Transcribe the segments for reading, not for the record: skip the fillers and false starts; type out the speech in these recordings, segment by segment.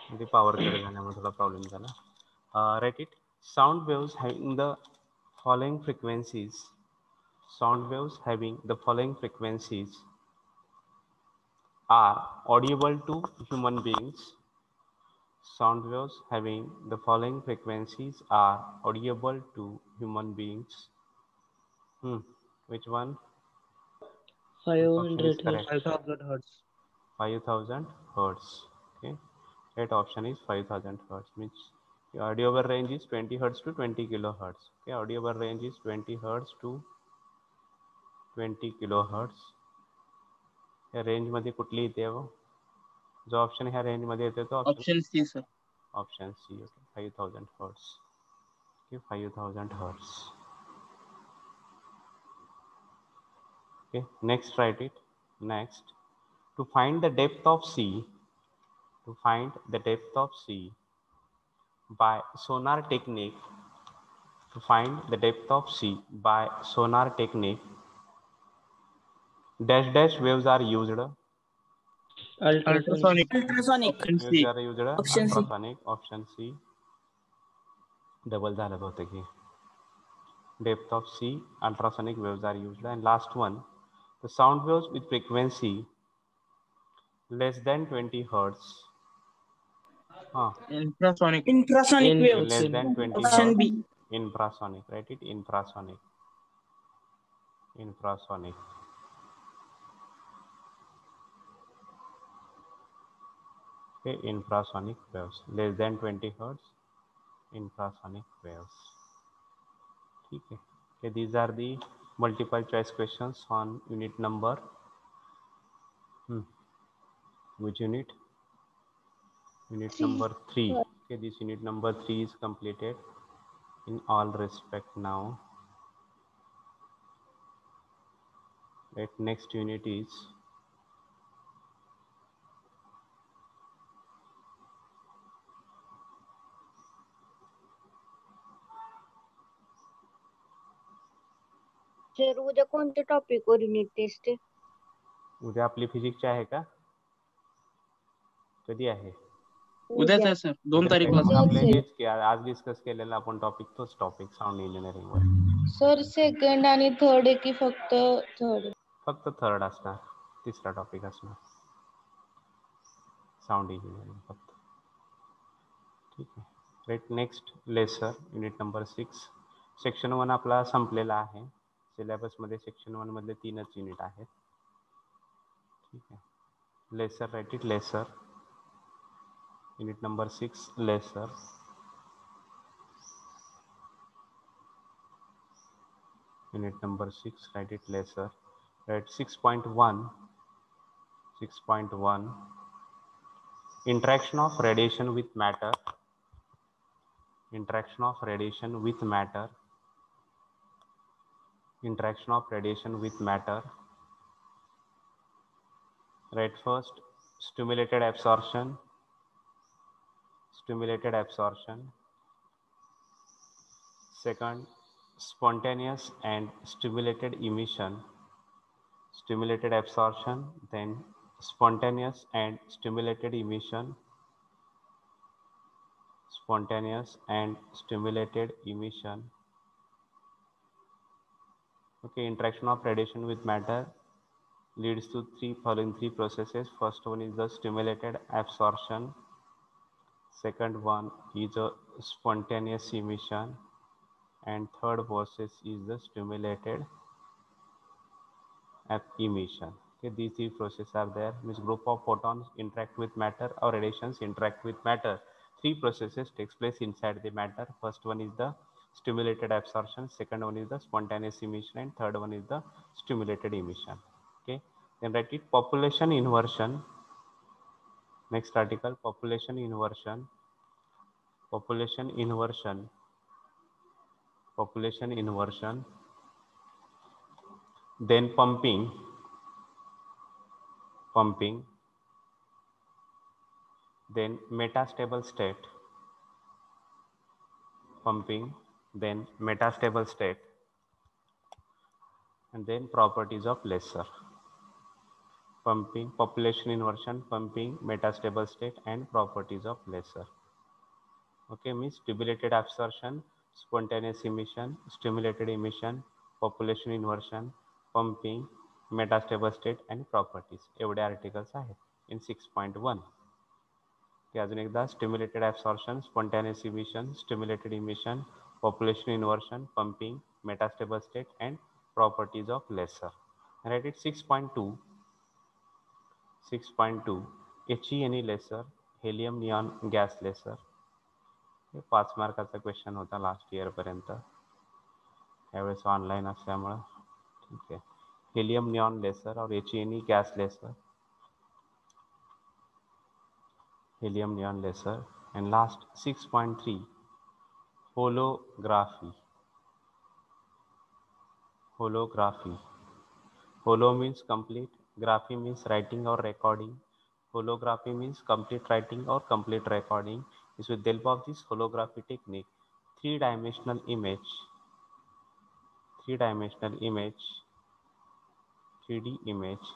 The power cut झाल्यामुळे थोडा problem झाला. Write it. Sound waves having the following frequencies. Sound waves having the following frequencies are audible to human beings. Sound waves having the following frequencies are audible to human beings. Which one? Which option is 500 hertz. correct? 5000 hertz. 5000 hertz. Okay, right option is 5000 hertz. Means the audible range is 20 hertz to 20 kilohertz. Okay, audible range is 20 hertz to 20 kilohertz. या range मध्ये कुठली येते वो जो option ह्या range मध्ये येते तो Option C, sir. Option C. Okay 5000 hertz. Okay, 5000 hertz. Okay, next write it. Next, to find the depth of sea, to find the depth of sea by sonar technique, to find the depth of sea by sonar technique, dash dash waves are used. Ultrasonic. Ultrasonic. Ultrasonic. Option Waves C. are used. Option C. Ultrasonic. Option C. Double झालं बहुतेक हे. Depth of sea, ultrasonic waves are used. And last one, the sound waves with frequency less than 20 hertz. Infrasonic. Infrasonic waves. Less than 20 Option hertz. B. Infrasonic. Write it. Infrasonic. Infrasonic. Okay, infrasonic waves. Less than 20 hertz. Infrasonic waves. Okay. Okay, these are the multiple choice questions on unit number. Which unit? Unit number 3. Okay, this unit number 3 is completed in all respect now. Right, next unit is sir उद्या कोणत्या topic वर unit test आहे? उद्या आपली फिजिक्सची आहे का? कधी आहे? उद्याच आहे सर 2 तारीखला. आपले हेच की आज डिस्कस केलेला आपण टॉपिक तोच टॉपिक साऊंड इंजिनिअरिंग वर. सर सेकंड आणि थर्ड आहे की फक्त थर्ड? फक्त थर्ड असणार, तिसरा टॉपिक असणार साऊंड इंजिनिअरिंग फक्त. ठीक आहे. Right, next lesson unit number 6. Section 1 आपला संपलेला आहे. सिलेबसमध्ये सेक्शन 1 मधले 3च युनिट आहेत. ठीक आहे. Laser right it. Laser unit number 6 laser. Unit number 6 write it. Lesser. Right, 6.1. 6.1 interaction of radiation with matter. Interaction of radiation with matter. Interaction of radiation with matter. Right, first stimulated absorption. Stimulated absorption. Second, spontaneous and stimulated emission. Stimulated absorption, then spontaneous and stimulated emission. Spontaneous and stimulated emission. Okay, interaction of radiation with matter leads to following three processes. First one is the stimulated absorption. Second one is a spontaneous emission, and third process is the stimulated emission. Okay, these three processes are there. Means group of photons interact with matter or radiations interact with matter. Three processes takes place inside the matter. First one is the stimulated absorption, second one is the spontaneous emission, and third one is the stimulated emission. Okay, then write it. Population inversion. Next article, population inversion. Population inversion. Population inversion. Then pumping. Pumping. Then metastable state. Pumping. Then metastable state. And then properties of Lesser. pumping, population inversion, pumping, metastable state, and properties of laser. Okay, means stimulated absorption, spontaneous emission, stimulated emission, population inversion, pumping, metastable state, and properties. एवढे articles आहेत in 6.1. अजून एकदा stimulated absorption, spontaneous emission, stimulated emission, population inversion, pumping, metastable state, and properties of laser. Write it 6.2. 6.2 HE laser, helium neon gas laser. हे 5 मार्काचा question होता last year पर्यंत, त्यावेळेस online असल्यामुळं. ठीक आहे, हेलियम निऑन लेसर और HE gas laser, helium neon laser. And last 6.3 holography. Holography. Holo means complete, graphy means writing or recording. Holography means complete writing or complete recording. Is with the help of this holography technique, three-dimensional image, 3D image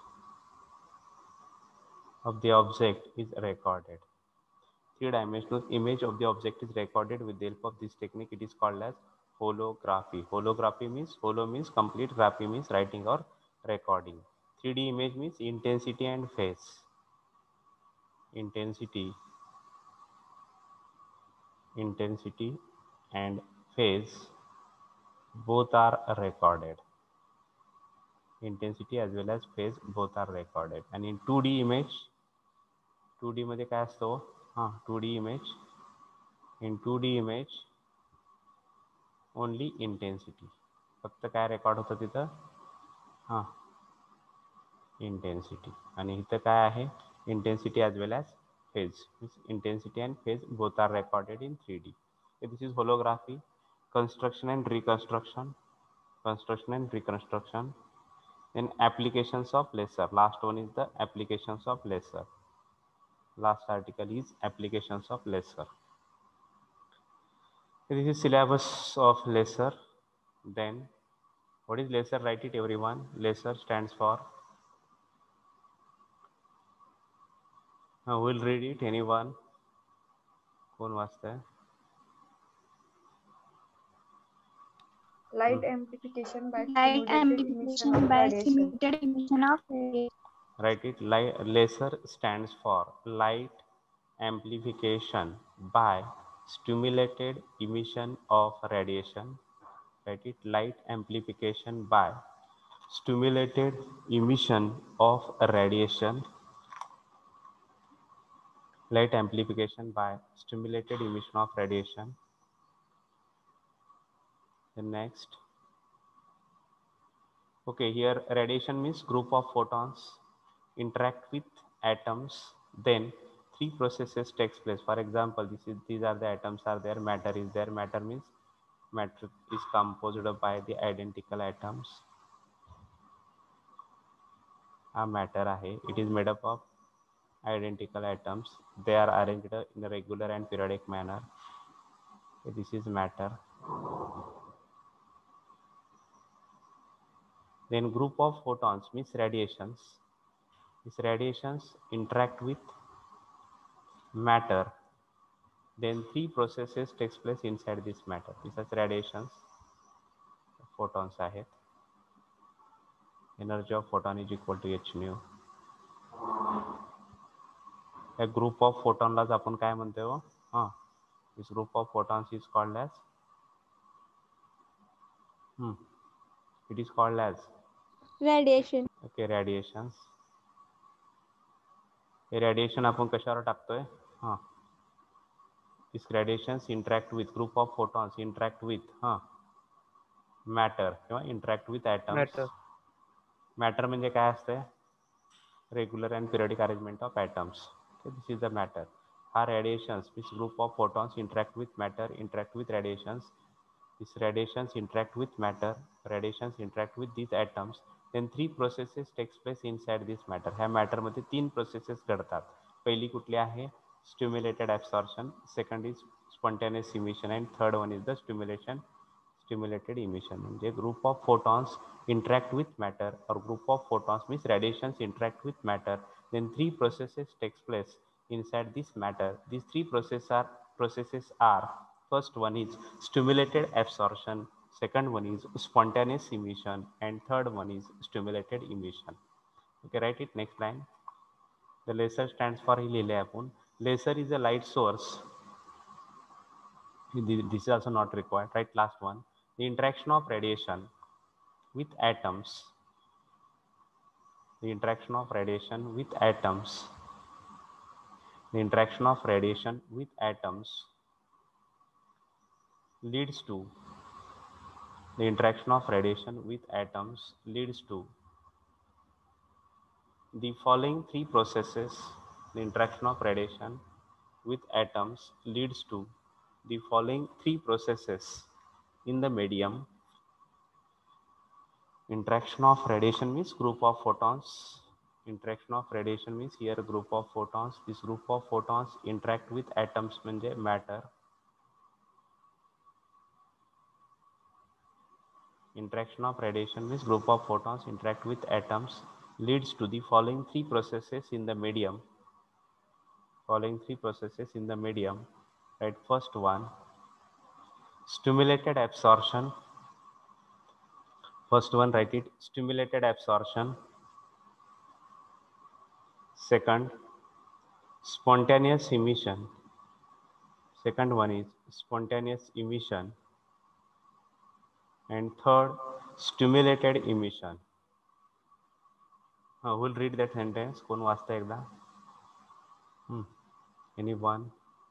of the object is recorded. Three-dimensional image of the object is recorded with the help of this technique. It is called as holography. Holography means, holo means complete, graphy means writing or recording. 3D image means intensity and phase. Intensity and phase both are recorded. Intensity as well as phase both are recorded. And in 2D image, 2D मध्ये काय असतो? 2D image. In 2D image only intensity, फक्त काय record होतं तिथं? Intensity. आणि इथं काय आहे? Intensity as well as phase. Intensity and phase both are recorded in 3D. So this is holography. Construction and reconstruction. Then applications of laser. Last one is the applications of laser. Last article is applications of laser. This is syllabus of laser. Then what is laser? Write it everyone. Laser stands for, we'll read it. Anyone? कौन वाचता है? Light amplification by Light stimulated emission of radiation. stimulated emission of radiation. Write it. Laser stands for light amplification by stimulated emission of radiation. Write it. Light amplification by stimulated emission of radiation. Light amplification by stimulated emission of radiation. The next. Okay, here radiation means group of photons interact with atoms, then three processes takes place. For example, these are the atoms are there, matter is there. Matter means matter is composed by the identical atoms. Matter आहे, it is made up of identical atoms. They are arranged in a regular and periodic manner. This is matter. Then group of photons means radiations. These radiations interact with matter. Then three processes takes place inside this matter. These are radiations. Photons आहेत. Energy of photon is equal to h nu. A group of photon लाच आपण काय म्हणतो? This group of photons is called as it is called as Radiation. Okay, radiations. Hey radiation आपण कशावर टाकतोय? These radiations interact with group of photons interact with matter किंवा interact with atoms. Matter म्हणजे काय असते? Regular and periodic arrangement of atoms. Okay, this is the matter. Our radiations, which group of photons interact with matter, interact with radiations. These radiations interact with matter, radiations interact with these atoms. Then three processes takes place inside this matter. ह्या matter मध्ये तीन processes घडतात. पहिली कुठली आहे? Stimulated absorption. Second is spontaneous emission, and third one is the stimulated emission. म्हणजे group of photons interact with matter or group of photons means radiations interact with matter. Then three processes takes place inside this matter. These three processes are first one is stimulated absorption, second one is spontaneous emission, and third one is stimulated emission. Okay, write it next line. The laser stands for लिहिले आपण. Laser is a light source. This is also not required. Right, last one. The interaction of radiation with atoms. The interaction of radiation with atoms. The interaction of radiation with atoms leads to. The interaction of radiation with atoms leads to the following three processes. The interaction of radiation with atoms leads to the following three processes in the medium. Interaction of radiation means group of photons. Interaction of radiation means here a group of photons. This group of photons interact with atoms म्हणजे matter. Interaction of radiation means group of photons interact with atoms leads to the following three processes in the medium. Following three processes in the medium. Right, first one, stimulated absorption. First one, write it, stimulated absorption. Second, spontaneous emission. Second one is spontaneous emission. And third, stimulated emission. Who will read that sentence? कोण वाचता एकदा? Anyone?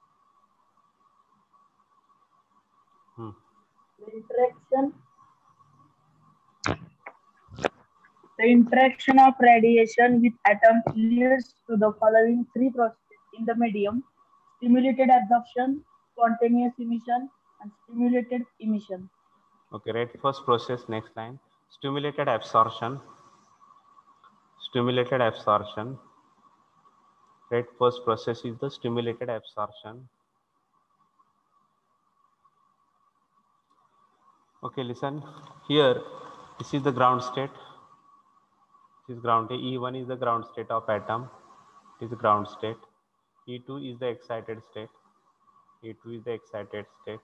The interaction of radiation with atoms leads to the following three processes in the medium: stimulated absorption, spontaneous emission, and stimulated emission. Okay, right. First process, next line. Stimulated absorption. Stimulated absorption. Right. First process is the stimulated absorption. Okay, listen. Here, this is the ground state. This is ground state. E1 is the ground state of atom. It is the ground state. E2 is the excited state. E2 is the excited state.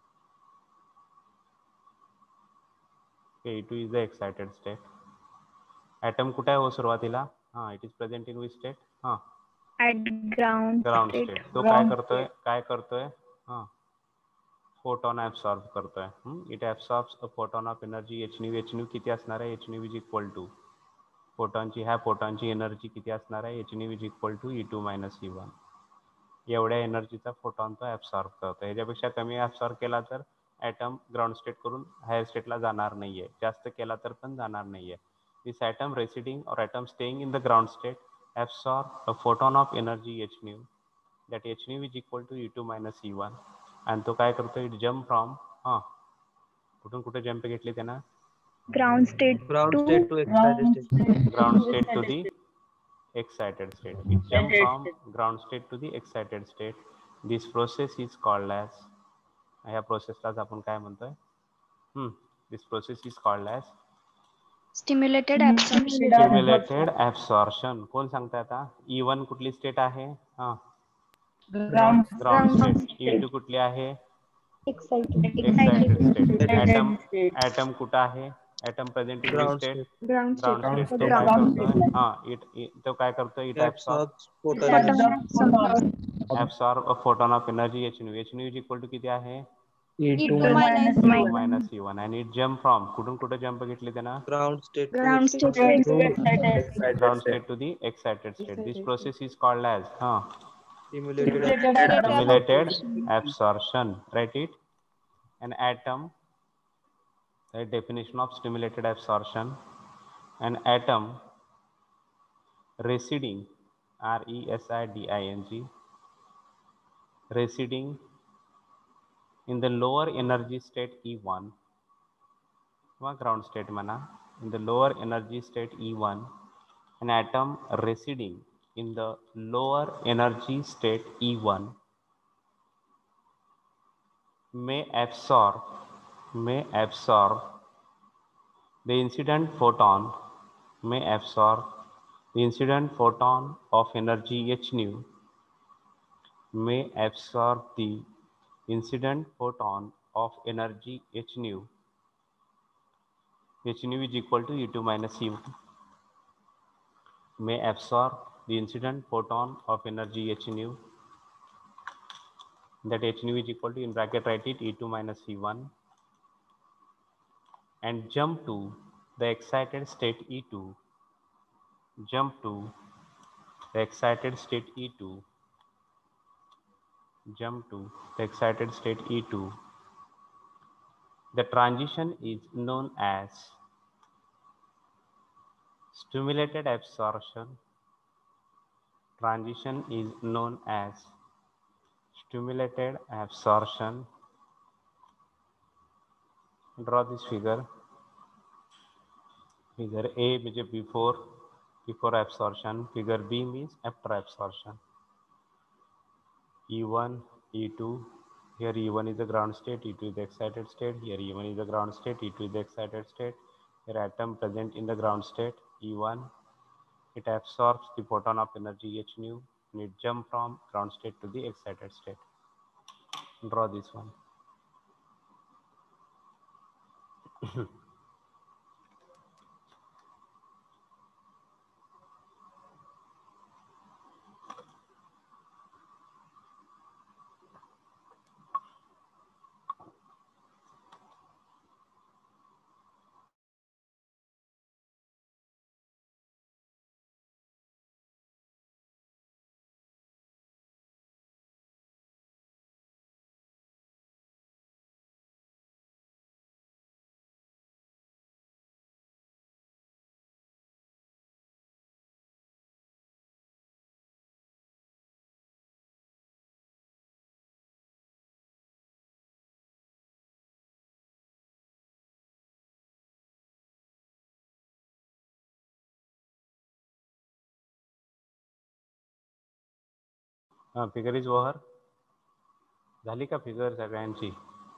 Okay, E2 is the excited state. Atom कुठे आहे हो सुरुवातीला? हाँ, it is present in which state? हाँ. At ground state. तो काय करतोय? हाँ. Photon absorb करतोय. It absorbs a photon of energy h nu. h nu किती असणार आहे? h nu is equal to फोटॉनची ह्या फोटॉनची एनर्जी किती असणार आहे? h nu is equal to E2 minus E1. एवढ्या एनर्जीचा फोटॉन तो ऍब्सॉर्ब करतो. ह्याच्यापेक्षा कमी ऍब्सॉर्ब केला तर ऍटम ग्राउंड स्टेट करून हायर स्टेटला जाणार नाहीये. जास्त केला तर पण जाणार नाहीये. दिस ऍटम रेसिडिंग और atom staying in the ground state absorb a photon of energy h nu. That h nu is equal to E2 minus E1. आणि तो काय करतो? इट जम्प फ्रॉम कुठून कुठे जम्प घेतली त्यांना? ground state to excited state. Ground state to the excited state. It jump from ground state to the excited state. This process is called as, ह्या प्रोसेसलाच आपण काय म्हणतोय? This process is called as stimulated absorption. stimulated absorption. कोण सांगताय आता? E1 कुठली state आहे? Ground state. E2 कुठली आहे? Excited state. ऍटम कुठं आहे? Atom present in which state? ground ground state. State. तो काय करतोय? तो काय करतोय? It absorb a photon of energy h nu. h nu is equal to किती आहे? E2 minus E1. and it jump from कुठून कुठे जंप घेतली त्यांना? Ground state ground state ground state to the excited state. This process is called as stimulated stimulated absorption. Write it. An atom, the definition of stimulated absorption, an atom residing, residing, residing in the lower energy state E1, ground state mana, in the lower energy state E1, an atom residing in the lower energy state E1 may absorb may absorb the incident photon of energy h nu may absorb the incident photon of energy h nu. H nu is equal to E2 minus E1. May absorb the incident photon of energy h nu. That h nu is equal to, in bracket write it, E2 minus E1, and jump to the excited state E2. Jump to the excited state E2. Jump to the excited state E2. The transition is known as stimulated absorption. Transition is known as stimulated absorption. Draw this figure. Figure A means before absorption. Figure B means after absorption. E1, E2. Here E1 is the ground state, E2 is the excited state. Here E1 is the ground state, E2 is the excited state. Here atom present in the ground state, E1. It absorbs the photon of energy h nu and it jumps from ground state to the excited state. Draw this one. Figure is over. झाली का figure सगळ्यांची?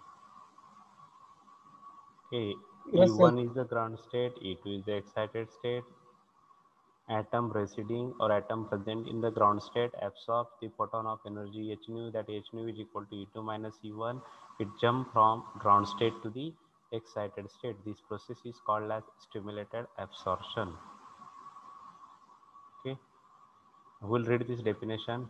Okay, Yes, sir. E1 is the ground state, E2 is the excited state. Atom residing or atom present in the ground state absorbs the photon of energy h nu. That h nu is equal to E2 minus E1. It jumps from ground state to the excited state. This process is called as stimulated absorption. Okay, we'll read this definition.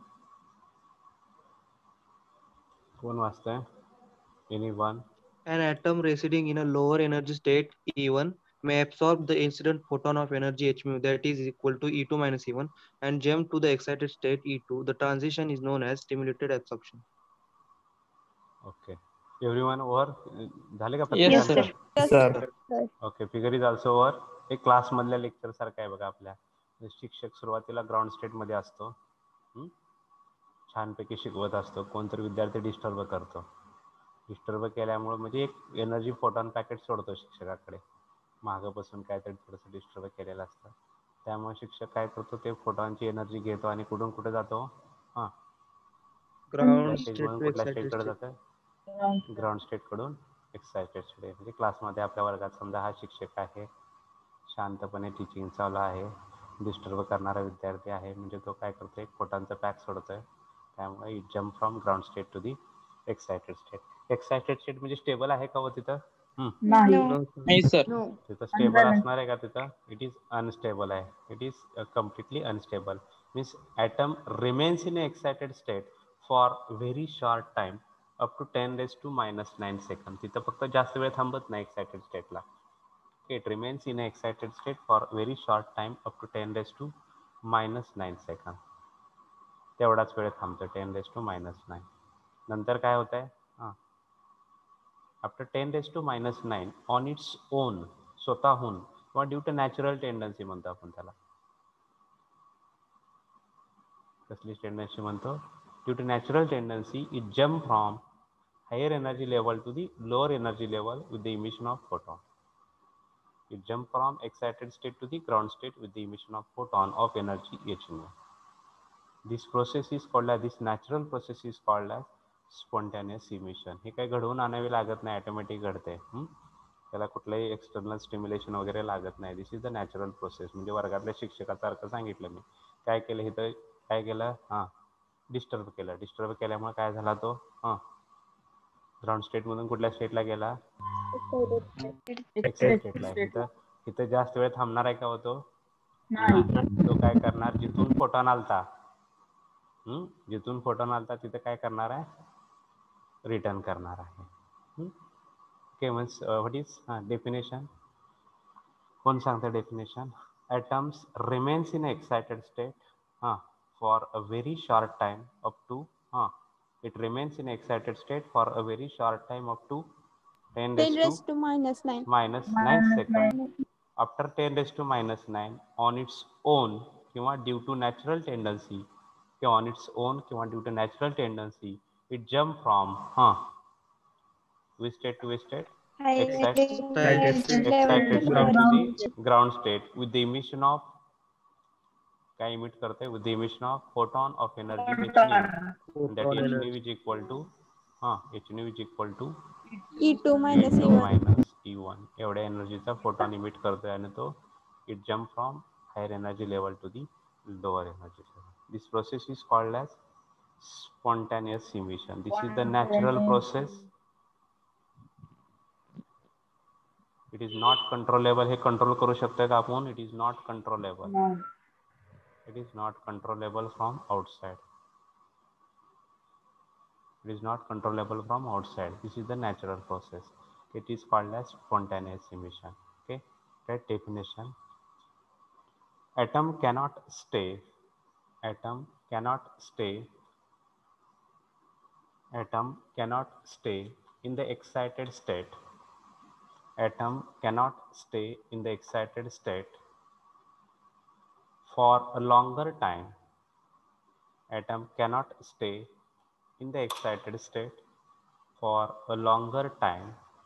कोण वाचतंय? Anyone? An atom residing in a lower energy state E1 may absorb the incident photon of energy h mu, that is equal to E2 minus E1, and jump to the excited state E2. The transition is known as stimulated absorption. Okay. Everyone over? झाले का Yes, प्रत्येकाचं? sir. Sir. Okay, figure is also over. हे class मधल्या lecture सारखं आहे बघा. आपल्या शिक्षक सुरुवातीला ग्राउंड स्टेट मध्ये असतो, छानपैकी शिकवत असतो, कोणतरी विद्यार्थी डिस्टर्ब करतो. डिस्टर्ब केल्यामुळे म्हणजे एक एनर्जी फोटॉन पॅकेट सोडतो शिक्षकाकडे, मागं बसून काहीतरी थोडंसं डिस्टर्ब केलेलं असतं. त्यामुळे शिक्षक काय करतो, ते फोटॉनची एनर्जी घेतो आणि कुठून कुठे जातो? Ground स्टेज state मधून to कुठल्या excited स्टेजकडे state. जातं? ग्राउंड स्टेट कडून एक्साइटेड स्टेट. म्हणजे क्लासमध्ये आपल्या वर्गात समजा हा शिक्षक आहे, शांतपणे टीचिंग चालू आहे, डिस्टर्ब करणारा विद्यार्थी आहे, म्हणजे तो काय करतोय, एक फोटॉनचा पॅक सोडतोय. त्यामुळे it jump from ground state to the excited state. Excited state म्हणजे स्टेबल आहे का हो तिथं? नाही. No. No, sir. तिथं स्टेबल असणार आहे का तिथं? इट इज अनस्टेबल आहे. It is completely unstable. Means atom remains in excited state for very short time up to 10⁻⁹ second. तिथं फक्त जास्त वेळ थांबत नाही एक्साइटेड स्टेटला. It remains in excited state for very short time up to 10⁻⁹ second. तेवढाच वेळ थांबतो, 10⁻⁹. नंतर काय होत आहे? आफ्टर 10⁻⁹ ऑन इट्स ओन, स्वतःहून किंवा ड्यू टू नॅचरल टेंडन्सी म्हणतो आपण त्याला. कसली टेंडन्सी म्हणतो? Due to natural tendency it jump from higher energy level to the lower energy level with the emission of photon. It jump from excited state to the ground state with the emission of photon of energy h nu. This process is called as, this natural process is called as spontaneous emission. हे काही घडवून आणावे लागत नाही, automatic घडते. त्याला कुठलंही external stimulation वगैरे लागत नाही. This is the natural process. म्हणजे वर्गातल्या शिक्षकासारखं सांगितलं मी. काय केलं इथं, काय केलं, डिस्टर्ब केलं. डिस्टर्ब केल्यामुळे काय झाला तो, ग्राउंड स्टेटमधून कुठल्या स्टेटला गेला, एक्साइटेडला. इथं जास्त वेळ थांबणार आहे का होतो, नाही. तो काय करणार, जिथून फोटॉन आलता, जिथून फोटॉन आलता तिथे काय करणार आहे, रिटर्न करणार आहे. Okay, means what is definition, कोण सांगतं definition. atoms remains in excited state for a very short time up to it remains in excited state for a very short time up to 10 raised to minus 9 seconds. After 10 raised to minus 9 on its own किंवा due to natural tendency किंवा on its own किंवा due to natural tendency it jump from which state to which state, excited state to the ground state with the emission of, काय emit करते, with the emission of photon of energy hν, that hν is equal to hν is equal to E2 minus E2 E1. minus E1. एवढ्या एनर्जीचा photon emit करतोय आणि तो it jump from higher energy level to the lower energy level. This process is called as spontaneous emission. This is the natural process. It is not controllable. हे control करू शकतोय का आपण? It is not controllable. It is not controllable from outside. It is not controllable from outside. This is the natural process. It is called as spontaneous emission. Okay, right definition. Atom cannot stay. Atom cannot stay. Atom cannot stay in the excited state. Atom cannot stay in the excited state for a longer time. Atom cannot stay in the excited state for a longer time.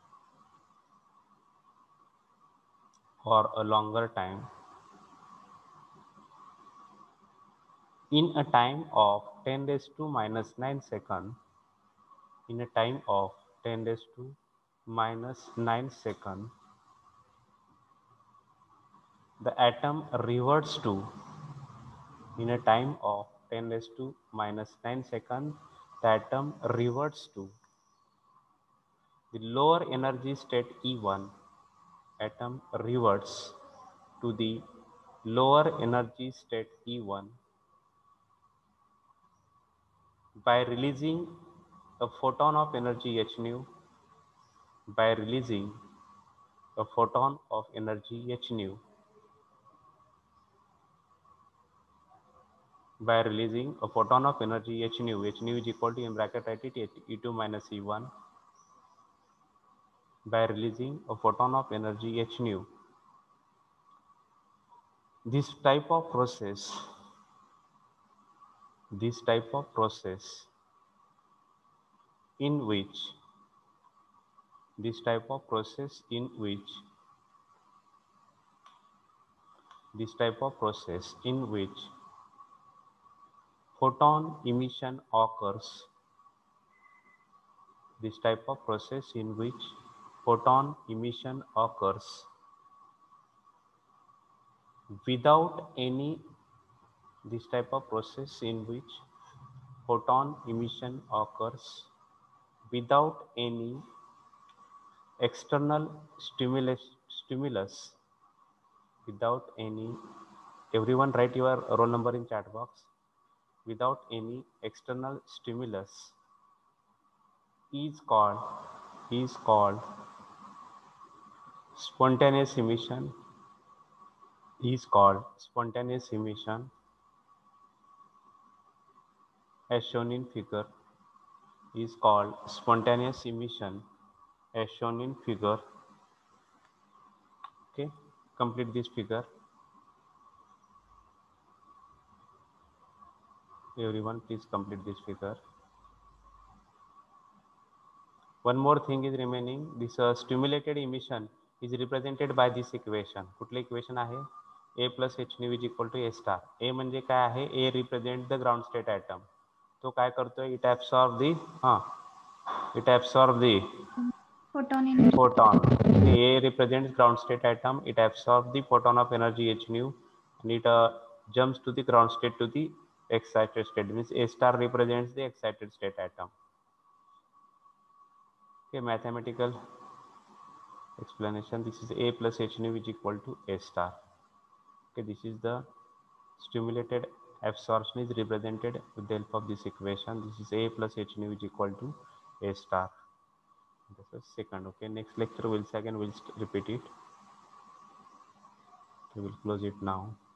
For a longer time. In a time of 10 raised to minus 9 seconds. In a time of 10 raised to minus 9 seconds, the atom reverts to, in a time of 10 raised to minus 9 seconds, the atom reverts to the lower energy state E1. Atom reverts to the lower energy state E1 by releasing a photon of energy hν, by releasing a photon of energy hν, by releasing a photon of energy hν. Hν is equal to, in bracket write it, E2 minus E1, by releasing a photon of energy hν. This type of process in which photon emission occurs, this type of process in which photon emission occurs without any, this type of process in which photon emission occurs without any external stimulus, without any, everyone write your roll number in chat box, without any external stimulus is called spontaneous emission, is called spontaneous emission, as shown in figure, is called spontaneous emission as shown in figure. Okay, complete this figure. Everyone please complete this figure. One more thing is remaining. This stimulated emission is represented by this equation. कुठलं equation आहे? A plus hν is equal to A star. A म्हणजे काय आहे? A represent the ground state atom. तो काय करतोय, it absorb the it absorb the Photon energy. photon. A represents ground state atom. It absorbs the photon of energy h nu, and it jumps to the ground state to the excited state. Means A star represents the excited state atom. Okay, mathematical explanation. This is A plus h nu is equal to A star. Okay, this is the stimulated absorption is represented with the help of this equation. This is A plus h nu is equal to A star. This is second. Okay, next lecture we'll repeat it. We will close it now.